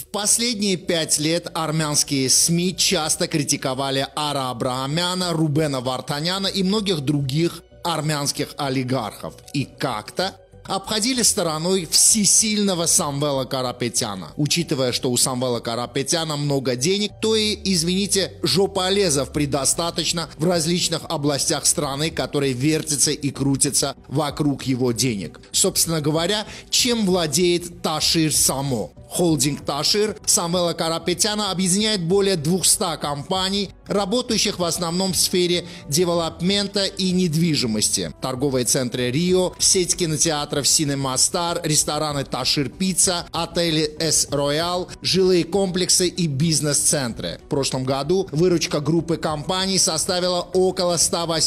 В последние 5 лет армянские СМИ часто критиковали Ара Абрахамяна, Рубена Вартаняна и многих других армянских олигархов. И как-то обходили стороной всесильного Самвела Карапетяна. Учитывая, что у Самвела Карапетяна много денег, то и, извините, жополезов предостаточно в различных областях страны, которые вертятся и крутятся вокруг его денег. Собственно говоря, чем владеет Ташир само? Холдинг Ташир Самвела Карапетяна объединяет более 200 компаний, работающих в основном в сфере девелопмента и недвижимости. Торговые центры Рио, сеть кинотеатров Cinema Star, рестораны Ташир Пицца, отели С Роял, жилые комплексы и бизнес-центры. В прошлом году выручка группы компаний составила около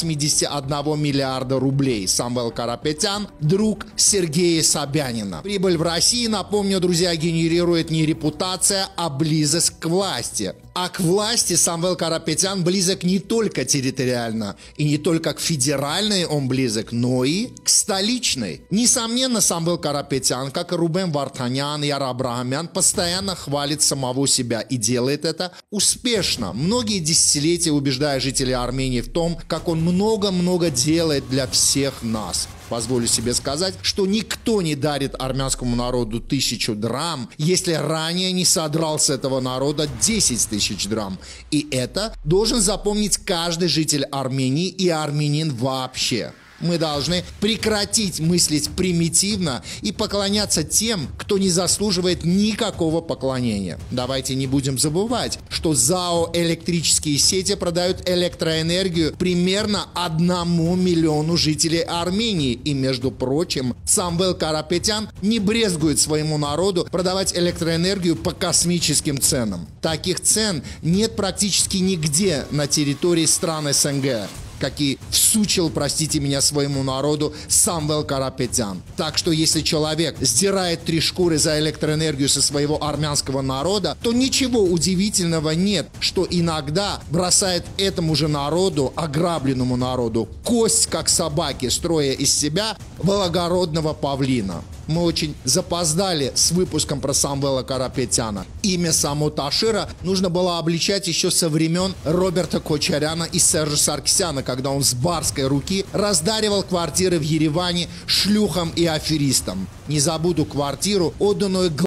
181 миллиарда рублей. Самвел Карапетян – друг Сергея Собянина. Прибыль в России, напомню, друзья, генерирует не репутация, а близость к власти. А к власти Самвел Карапетян близок не только территориально, и не только к федеральной он близок, но и к столичной. Несомненно, Самвел Карапетян, как и Рубен Вартанян и Ара Абрахамян, постоянно хвалит самого себя и делает это успешно. Многие десятилетия убеждая жителей Армении в том, как он много-много делает для всех нас. Позволю себе сказать, что никто не дарит армянскому народу 1000 драм, если ранее не содрал с этого народа 10 тысяч драм. И это должен запомнить каждый житель Армении и армянин вообще. Мы должны прекратить мыслить примитивно и поклоняться тем, кто не заслуживает никакого поклонения. Давайте не будем забывать, что ЗАО «Электрические сети» продают электроэнергию примерно 1 миллиону жителей Армении. И, между прочим, Самвел Карапетян не брезгует своему народу продавать электроэнергию по космическим ценам. Таких цен нет практически нигде на территории стран СНГ, какие всучил, простите меня, своему народу Самвел Карапетян. Так что если человек сдирает 3 шкуры за электроэнергию со своего армянского народа, то ничего удивительного нет, что иногда бросает этому же народу, ограбленному народу, кость как собаки, строя из себя благородного павлина. Мы очень запоздали с выпуском про Самвела Карапетяна. Имя само Ташира нужно было обличать еще со времен Роберта Кочаряна и Сержа Саркисяна, когда он с барской руки раздаривал квартиры в Ереване шлюхам и аферистам. Не забуду квартиру, отданную